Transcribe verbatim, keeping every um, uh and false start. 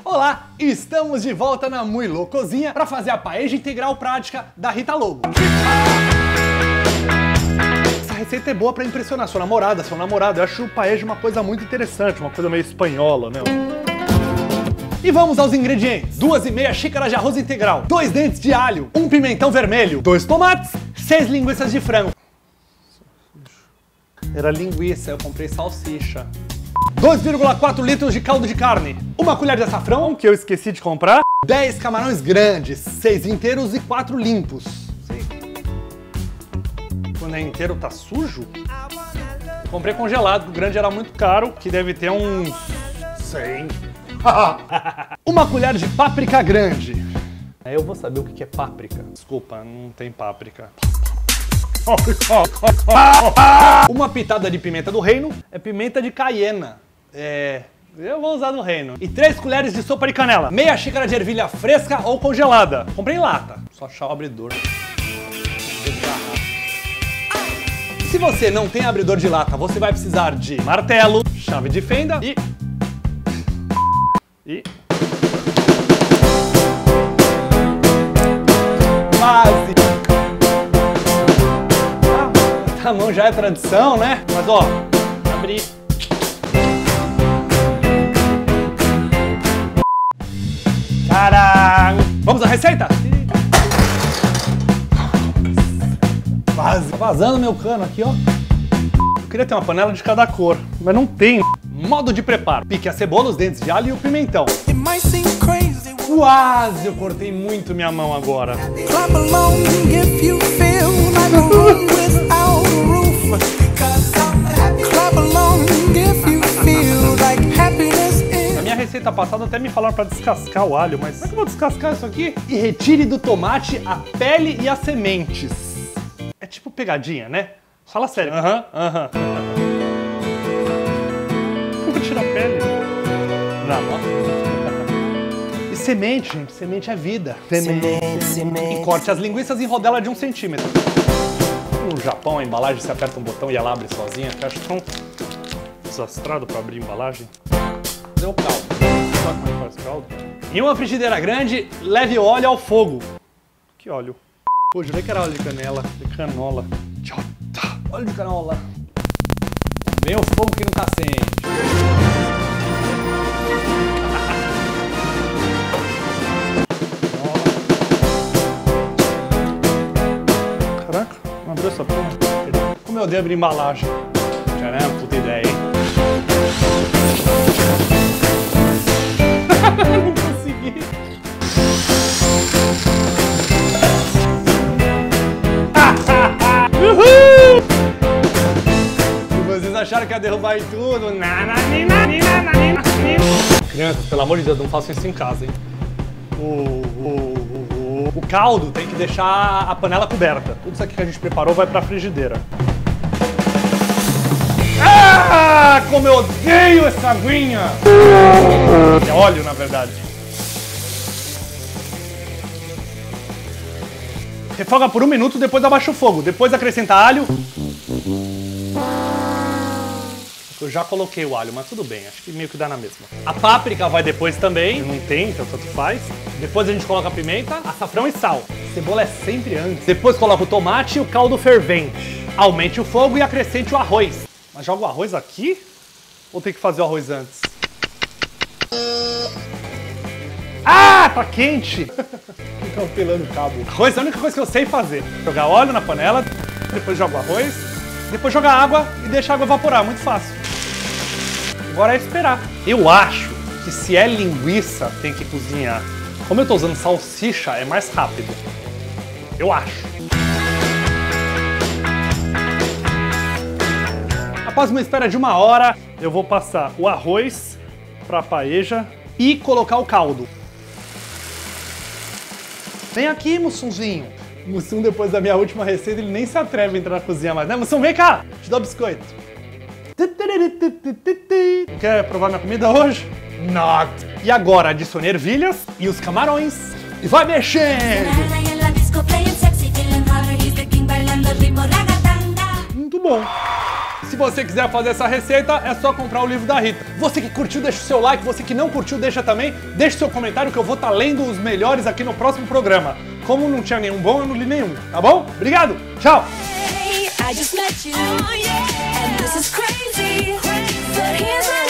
Olá, estamos de volta na Muy Lo Cozinha para fazer a paella integral prática da Rita Lobo. Essa receita é boa para impressionar sua namorada, seu namorado. Eu acho o paella uma coisa muito interessante, uma coisa meio espanhola, né? E vamos aos ingredientes. Duas e meia xícaras de arroz integral, dois dentes de alho, um pimentão vermelho, dois tomates, seis linguiças de frango. Era linguiça, eu comprei salsicha. dois vírgula quatro litros de caldo de carne, uma colher de açafrão, que eu esqueci de comprar, dez camarões grandes, seis inteiros e quatro limpos. Sei. Quando é inteiro tá sujo? Comprei congelado, o grande era muito caro, que deve ter uns cem. Uma colher de páprica grande. Eu vou saber o que é páprica. Desculpa, não tem páprica. Uma pitada de pimenta do reino é pimenta de caiena. É, eu vou usar do reino. E três colheres de sopa de canela. Meia xícara de ervilha fresca ou congelada. Comprei em lata. Só achar o abridor. Se você não tem abridor de lata, você vai precisar de martelo, chave de fenda e... E... Quase! A mão já é tradição, né? Mas ó, abrir. Tcharam! Vamos à receita? Quase. Tá vazando meu cano aqui, ó. Eu queria ter uma panela de cada cor, mas não tem. Modo de preparo. Pique a cebola, os dentes de alho e o pimentão. Quase! Eu cortei muito minha mão agora. Na minha receita passada até me falaram para descascar o alho, mas como é que eu vou descascar isso aqui? E retire do tomate a pele e as sementes. É tipo pegadinha, né? Fala sério. Aham, aham. Como que eu tiro a pele? Não, ó. E semente, gente. Semente é vida. Semente, semente. E corte as linguiças em rodela de um centímetro. No Japão, a embalagem você aperta um botão e ela abre sozinha. Eu acho tão desastrado para abrir a embalagem. Deu caldo. Sabe como é que faz caldo? Em uma frigideira grande, leve o óleo ao fogo. Que óleo? Pô, jurei que era óleo de canela, de canola. Óleo de canola. Vem o fogo que nunca acende. Caraca, não abriu essa porra. Como eu odeio abrir embalagem. Caramba, puta ideia, hein? Não consegui. Uhul! E vocês acharam que ia derrubar em tudo? Crianças, pelo amor de Deus, não façam isso em casa, hein? O, o, o, o caldo tem que deixar a panela coberta. Tudo isso aqui que a gente preparou vai pra frigideira. Ah, como eu odeio essa aguinha! É óleo, na verdade. Refoga por um minuto, depois abaixa o fogo. Depois acrescenta alho. Eu já coloquei o alho, mas tudo bem. Acho que meio que dá na mesma. A páprica vai depois também. Não tem, então tanto faz. Depois a gente coloca a pimenta, açafrão e sal. Cebola é sempre antes. Depois coloca o tomate e o caldo fervente. Aumente o fogo e acrescente o arroz. Mas joga o arroz aqui? Ou tem que fazer o arroz antes? Ah, tá quente! Fica pelando o cabo. Arroz é a única coisa que eu sei fazer. Jogar óleo na panela, depois joga o arroz, depois joga água e deixa a água evaporar. Muito fácil. Agora é esperar. Eu acho que se é linguiça, tem que cozinhar. Como eu tô usando salsicha, é mais rápido. Eu acho. Após uma espera de uma hora, eu vou passar o arroz pra paella e colocar o caldo. Vem aqui, Mussunzinho. Mussum, depois da minha última receita, ele nem se atreve a entrar na cozinha mais, né? Mussum, vem cá! Te dou biscoito. Quer provar minha comida hoje? Not! E agora, adicione ervilhas e os camarões. E vai mexendo! Muito bom! Se você quiser fazer essa receita, é só comprar o livro da Rita. Você que curtiu, deixa o seu like. Você que não curtiu, deixa também. Deixa o seu comentário que eu vou estar lendo os melhores aqui no próximo programa. Como não tinha nenhum bom, eu não li nenhum, tá bom? Obrigado, tchau! I just met you, and this is crazy, but here's my